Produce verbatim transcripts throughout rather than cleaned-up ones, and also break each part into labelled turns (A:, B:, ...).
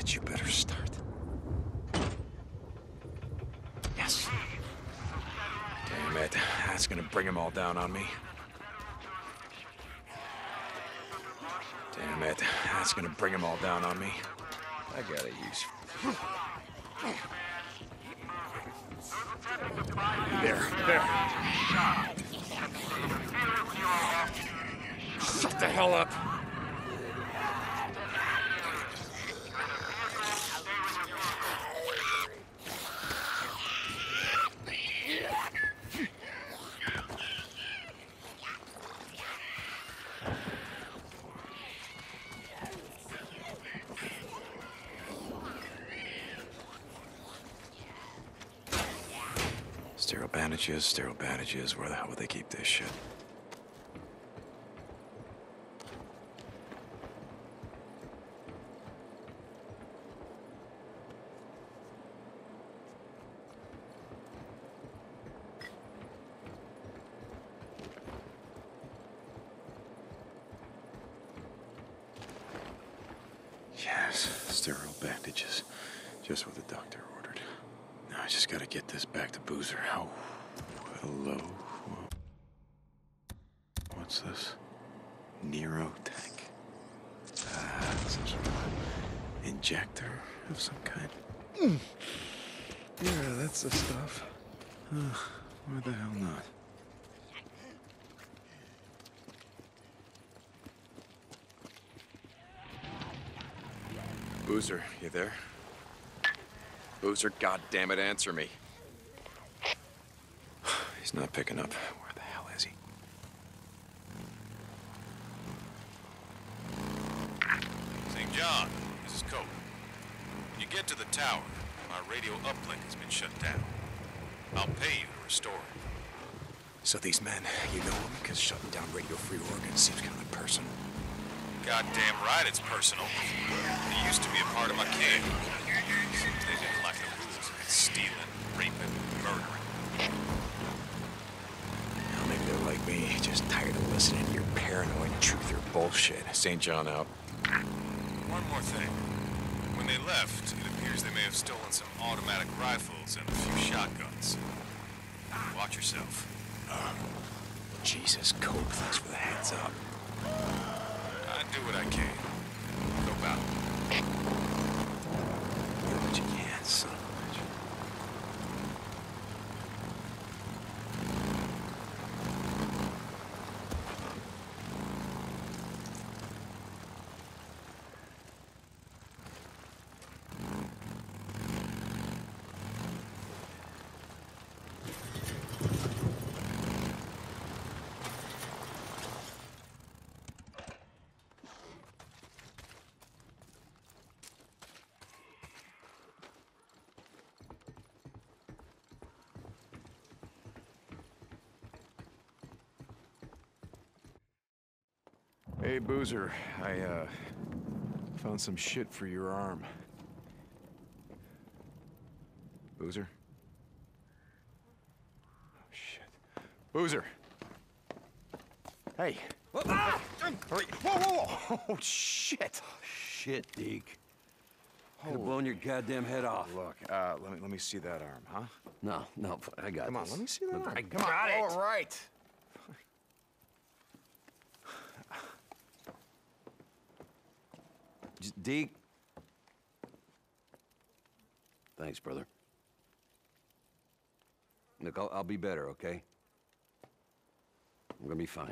A: it, you better start. Yes. Damn it. That's gonna bring them all down on me. Damn it. That's gonna bring them all down on me. I gotta use... There, there. Shut the hell up. Sterile bandages, sterile bandages. Where the hell would they keep this shit? Yes, sterile bandages. Just what the doctor ordered. Now I just gotta get this back to Boozer. Oh, hello. What's this? Nero tank. Ah, some sort of injector of some kind. Mm. Yeah, that's the stuff. Uh, why the hell not? Boozer, you there? Boozer, goddammit, answer me. He's not picking up. Where the hell is he?
B: Saint John, this is Cope. When you get to the tower, our radio uplink has been shut down. I'll pay you to restore it.
A: So these men, you know them? Because shutting down Radio Free Oregon seems kind of personal.
B: Goddamn right it's personal. It used to be a part of my camp. They didn't like the rules of stealing, raping, murdering.
A: Well, maybe they're like me, just tired of listening to your paranoid truther bullshit. Saint John out.
B: One more thing. When they left, it appears they may have stolen some automatic rifles and a few shotguns. Watch yourself.
A: Uh, Jesus, Cope, thanks for the heads up.
B: I do what I can. Go out.
A: Do what you can, son of a bitch. Hey, Boozer, I, uh, found some shit for your arm. Boozer? Oh, shit. Boozer! Hey! Whoa, ah! Hurry! Whoa, whoa, whoa! Oh, shit!
C: Shit, Deke. Could've blown your goddamn head off.
A: Look, uh, let me, let me see that arm, huh?
C: No, no, I got
A: Come on,
C: this.
A: let me see that
C: Look,
A: arm.
C: I
A: Come on,
C: got it.
A: all right.
C: Just Deke. Thanks, brother. Look, I'll, I'll be better, okay? I'm gonna be fine.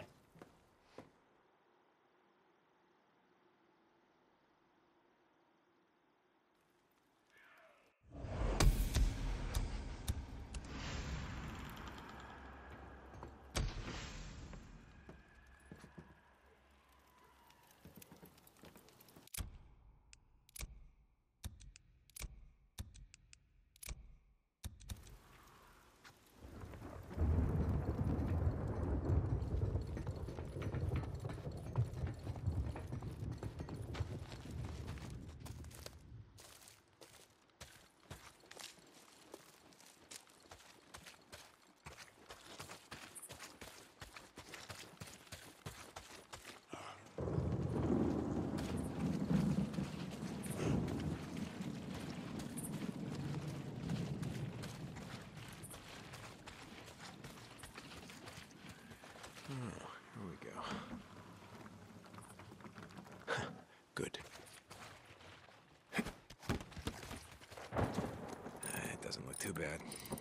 A: too bad.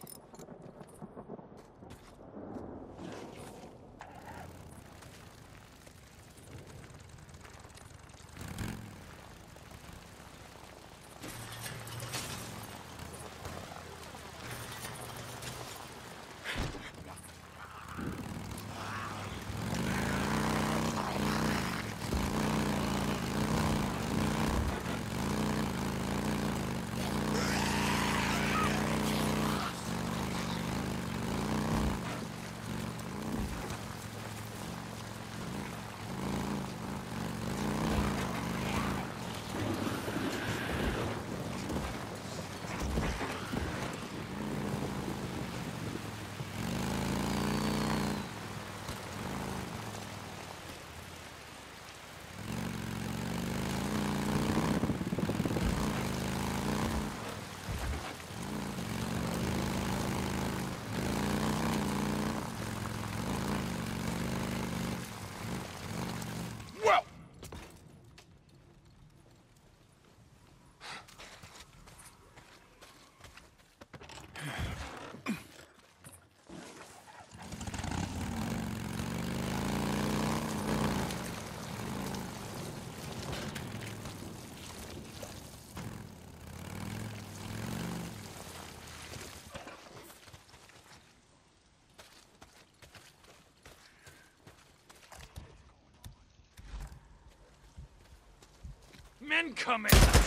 B: Men coming!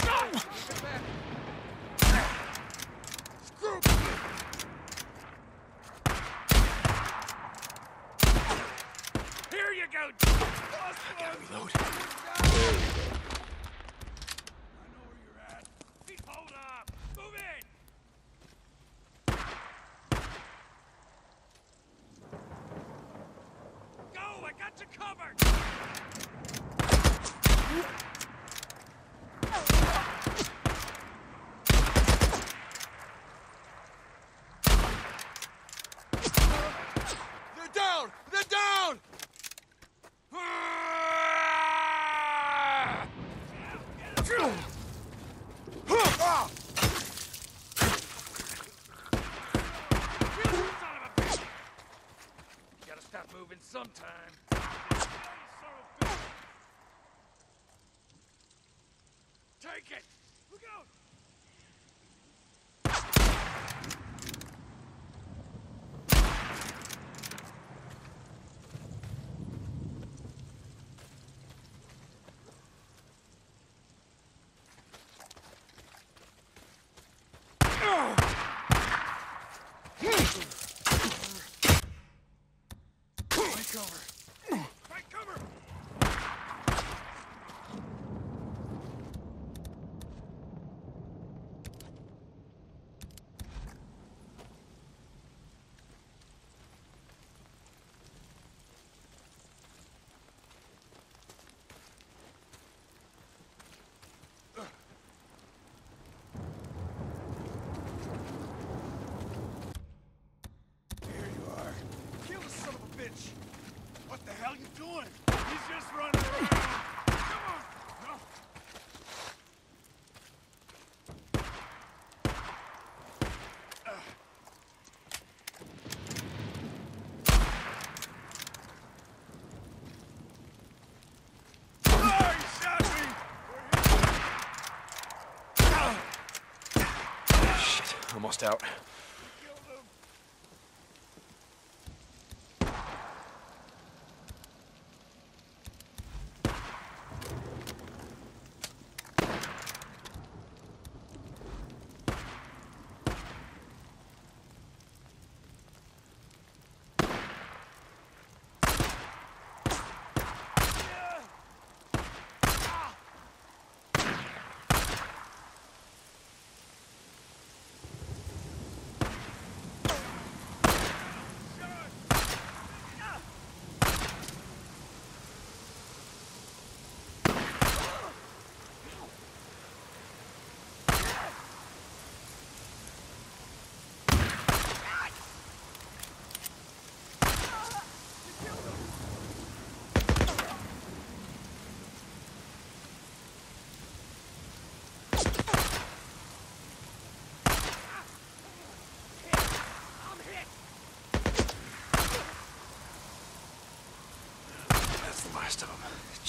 B: Here you go!
A: I gotta reload. There we go.
B: I know where you're at. Hold up! Move in! Go! I got you covered!
C: They're down! They're down!
B: Gotta stop moving sometime. Take it! Look out! Take cover! Take cover!
C: Here you are.
B: Kill the son of a bitch! What the hell you doing? He's just running around! Come on! No! Oh, he shot me!
A: Shit, almost out.
B: Killed him!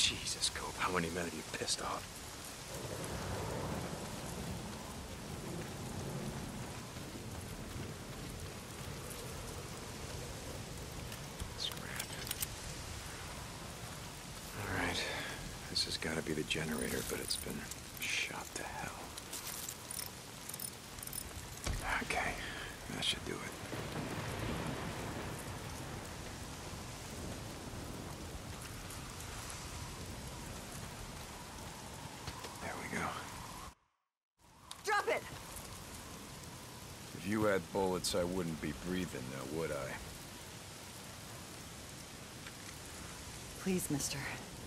A: Jesus, Cope, how many men have you pissed off? Scrap. All right. This has got to be the generator, but it's been shot to hell. Okay, that should do it. There we go.
D: Drop it!
C: If you had bullets, I wouldn't be breathing now, would I?
D: Please, mister.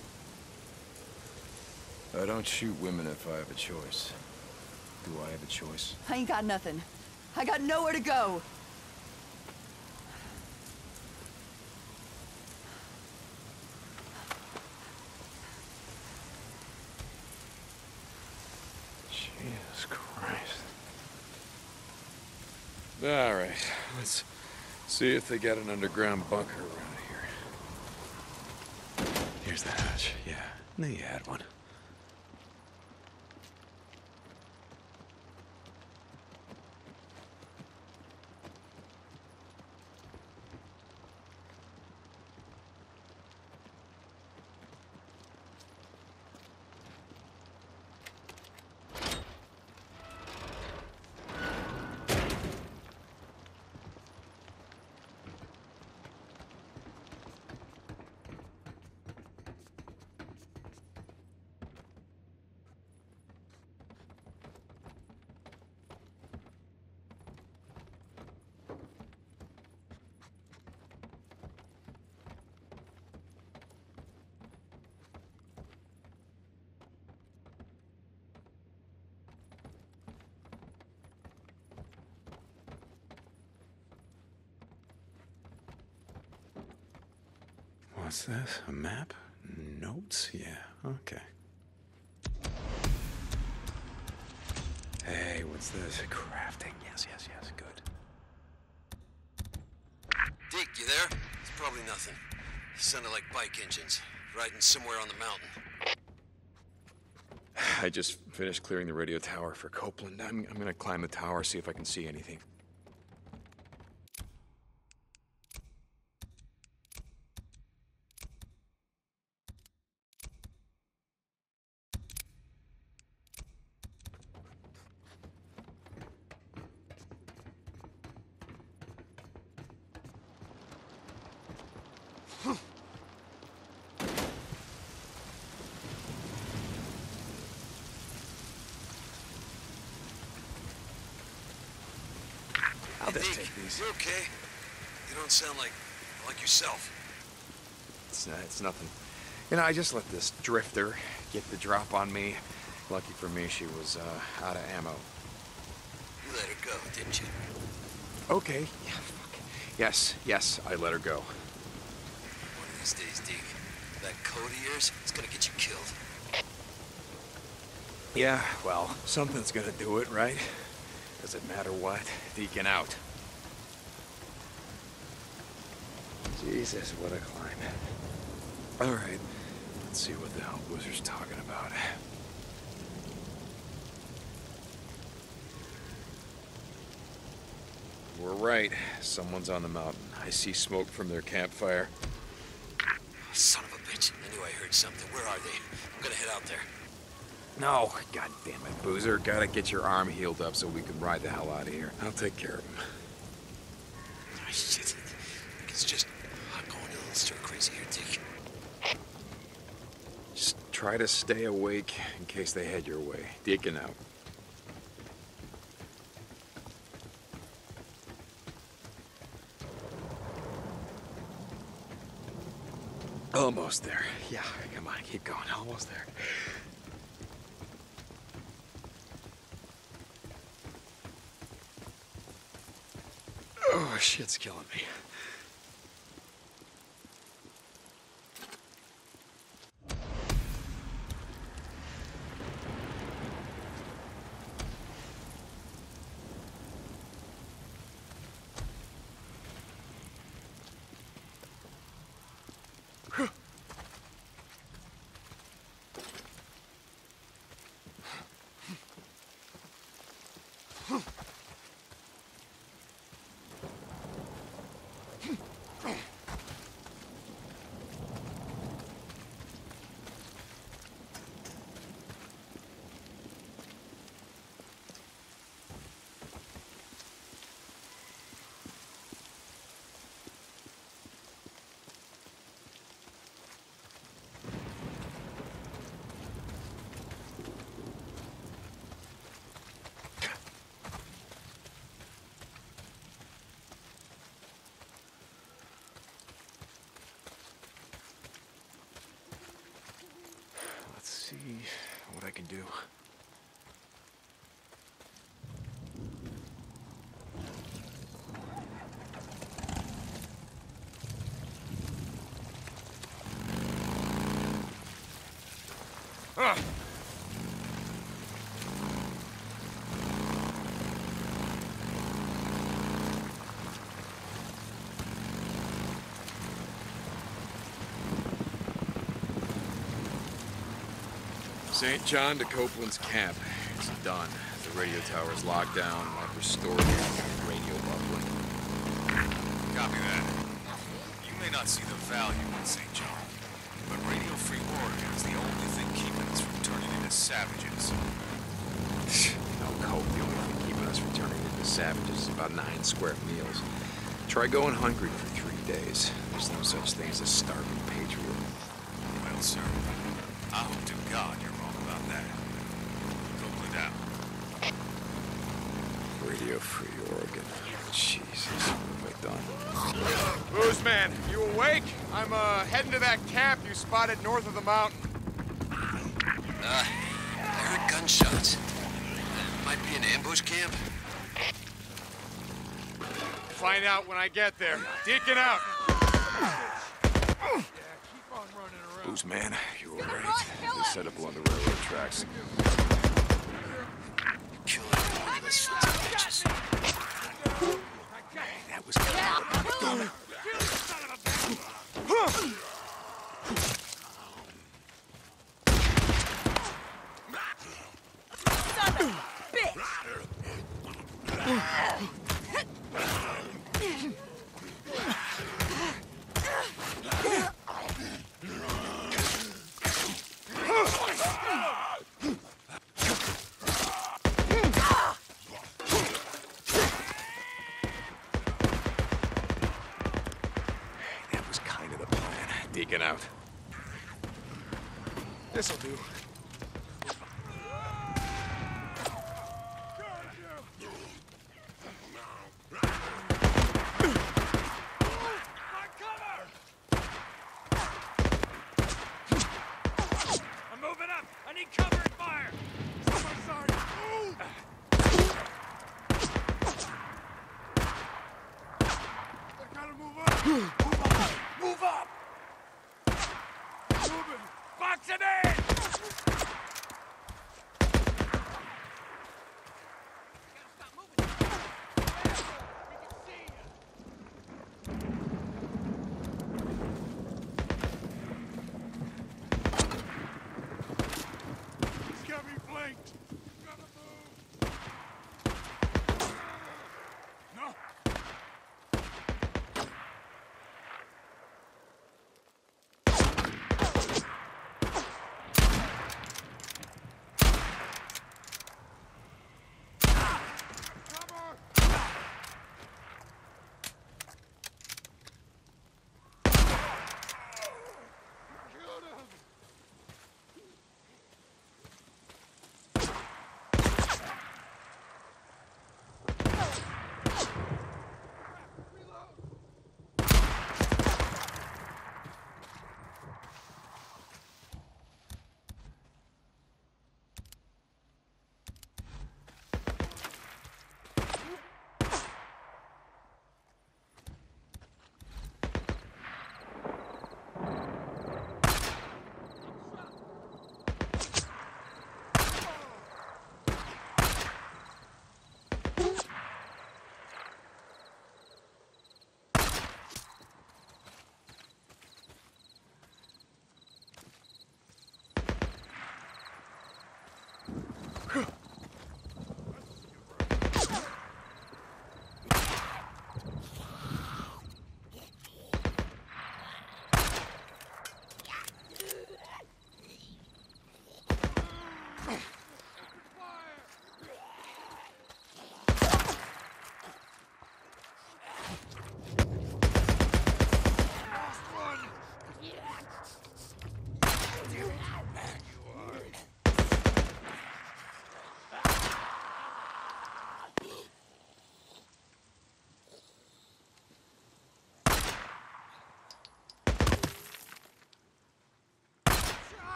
C: I don't shoot women if I have a choice. Do I have a choice?
D: I ain't got nothing. I got nowhere to go.
A: Jesus Christ. All right, let's see if they got an underground bunker around here. Here's the hatch. Yeah, knew you had one. What's this? A map? Notes? Yeah, okay. Hey, what's this? Crafting. Yes, yes, yes, good.
E: Deke, you there? It's probably nothing. Sounded like bike engines, riding somewhere on the mountain.
A: I just finished clearing the radio tower for Copeland. I'm, I'm gonna climb the tower, see if I can see anything. I'll
E: Hey,
A: just
E: Deke,
A: take these.
E: you okay? You don't sound like like yourself.
A: It's, not, it's nothing. You know, I just let this drifter get the drop on me. Lucky for me, she was uh, out of ammo.
E: You let her go, didn't you?
A: Okay. Yeah, fuck. Yes, yes, I let her go.
E: One of these days, Deke, that code of yours is gonna get you killed.
A: Yeah, well, something's gonna do it, right? Doesn't matter what. Deacon out. Jesus, what a climb. All right, let's see what the hell Boozer's talking about. We're right. Someone's on the mountain. I see smoke from their campfire.
E: Son of a bitch. I knew I heard something. Where are they? I'm gonna head out there.
A: No, god damn it, Boozer. Gotta get your arm healed up so we can ride the hell out of here. I'll take care of him.
E: Oh, shit. It's just I'm going a little stir crazy here, Deke.
A: Just try to stay awake in case they head your way. Deacon out. Almost there. Yeah, come on, keep going. Almost there. Oh, shit's killing me.
C: can do. Saint John to Copeland's camp. It's done. The radio tower is locked down. I've restored the radio buffer.
B: Copy that. You may not see the value in Saint John, but Radio Free Oregon is the only thing keeping us from turning into savages.
C: No cope. The only thing keeping us from turning into savages is about nine square meals. Try going hungry for three days. There's no such thing as a starving patriot.
B: Well, sir, I hope to God you're wrong about that. Copeland out.
C: Radio Free Oregon. Jesus, what have I done?
F: Booze man, you awake? I'm uh heading to that camp you spotted north of the mountain.
E: Uh, I heard gunshots. Uh, might be an ambush camp.
F: Find out when I get there. Deacon out.
C: Booze man, you all right? We set up along the railroad tracks.
E: Kill everyone of those sons of bitches.
C: That was good.
F: Deacon out. This'll do.
B: I'm moving up! I need cover and fire!
F: Sorry. Move! I gotta move up! Move up! Move up! Moving! Box it in! He's got me flanked! Gotta move! No!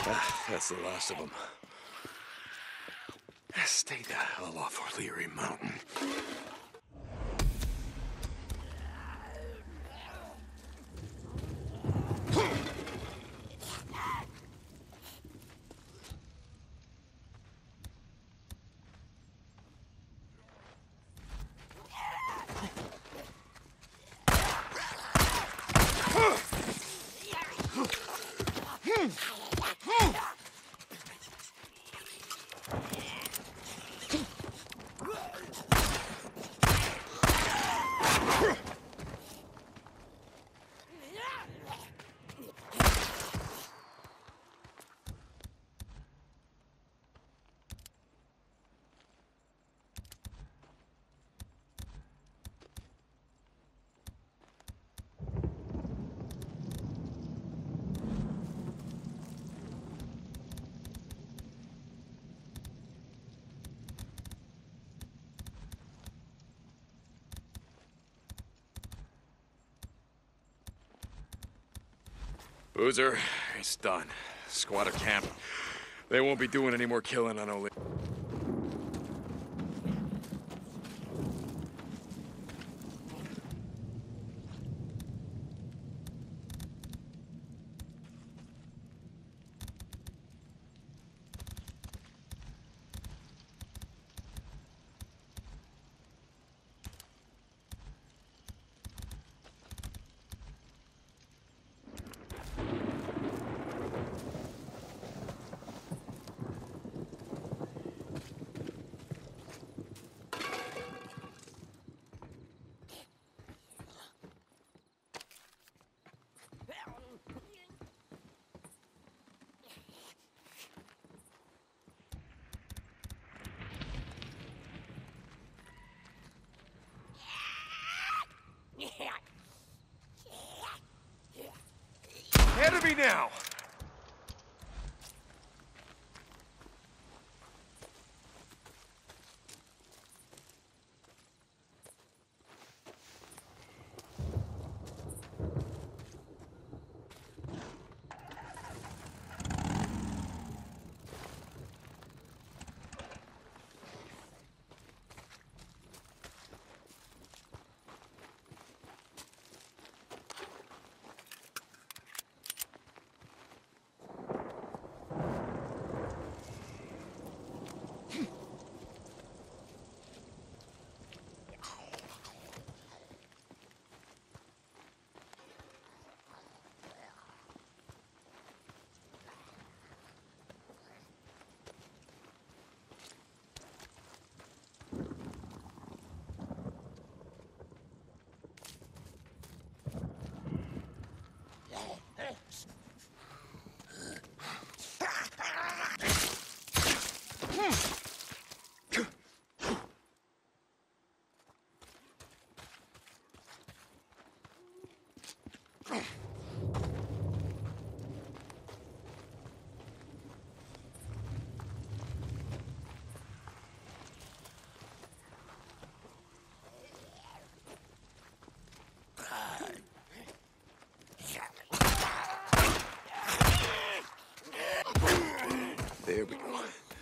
C: Ah, that's the last of them. Stay the hell off O'Leary Mountain. Boozer, it's done. Squatter camp. They won't be doing any more killing on O'Leary. Ahead of me now! There we go.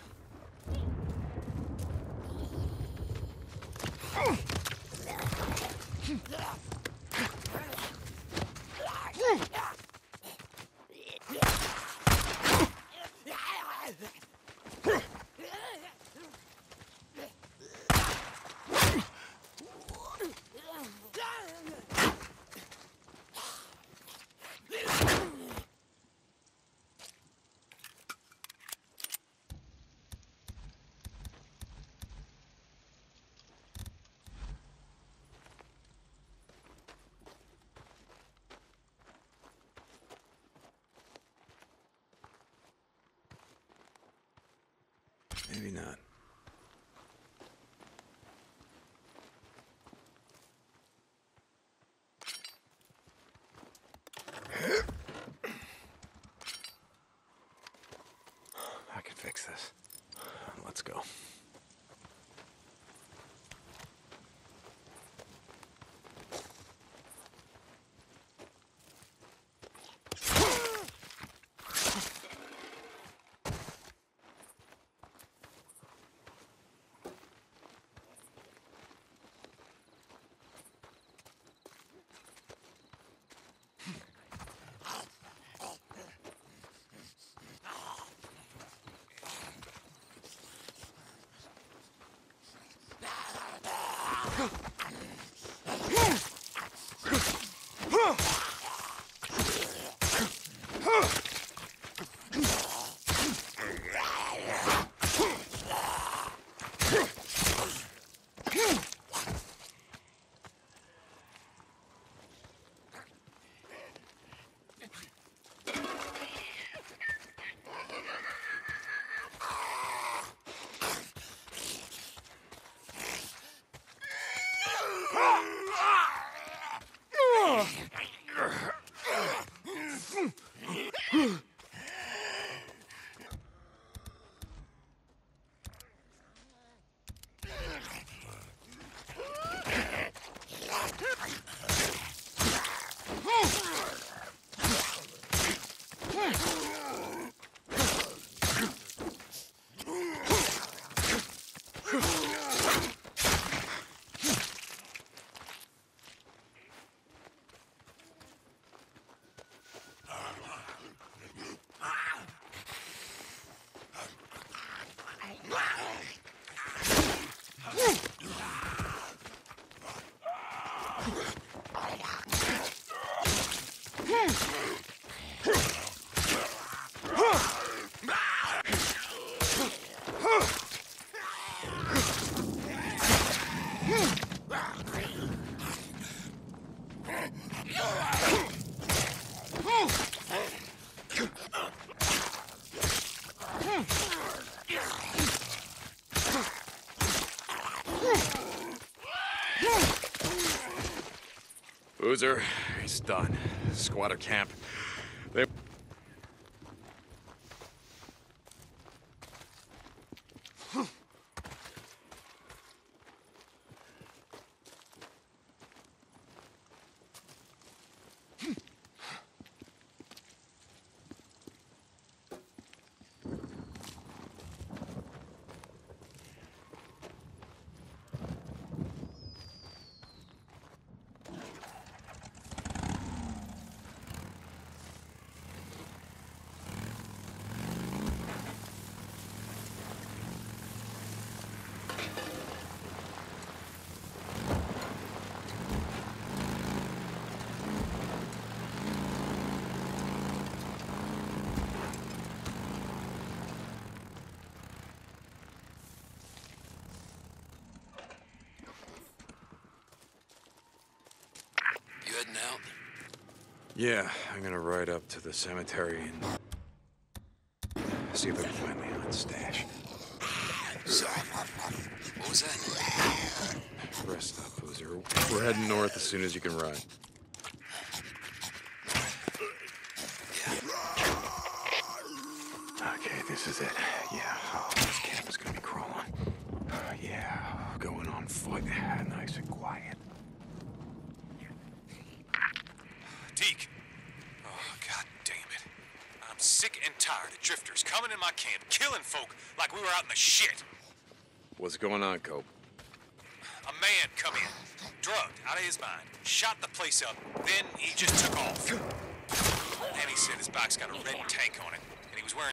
C: Maybe not. I can fix this. Let's go. Boozer. It's done. Squatter camp. They...
E: You heading out?
C: Yeah, I'm gonna ride up to the cemetery and see if I can find Leon's stash.
E: Sorry. What was that?
C: Rest up, Boozer. We're heading north as soon as you can ride. Okay, this is it. Yeah, oh, this camp is gonna be crawling. Yeah, going on foot, nice and quiet.
B: Deke. Oh, god damn it. I'm sick and tired of drifters coming in my camp, killing folk like we were out in the shit.
C: What's going on, Cope?
B: A man come in, drugged out of his mind, shot the place up, then he just took off. And he said his bike's got a red tank on it, and he was wearing